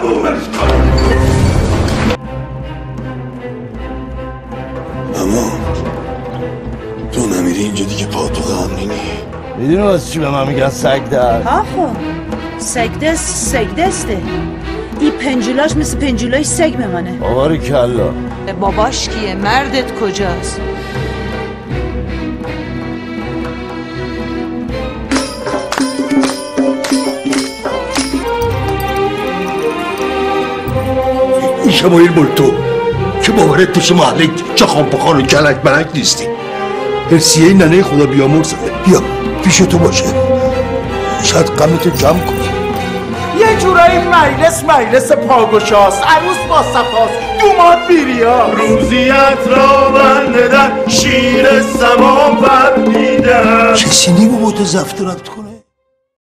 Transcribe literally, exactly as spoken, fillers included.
اما تو نمیری اینجا دیگه پا تو غمینی. میدونی واسه چی به من میگن سگده؟ ها خب سگدست سگدسته. این پنجولاش مثل پنجولای سگ میمانه. باباری کلا باباش کیه؟ مردت کجاست؟ این شمایل مال تو که باورت بشه محله چه خان بخان و کلک ملک نیستی. هرسیه ننه خدا بیامرز بیا پیش تو باشه شاید غمتو جمع کنی. یه جورایی مجلس مجلس پاگوشاست، عروس با صفاست، دومات بیریا روزیت را بنده در شیر سما بردیدم. کسی نیمو با تو زفت ربط کنه.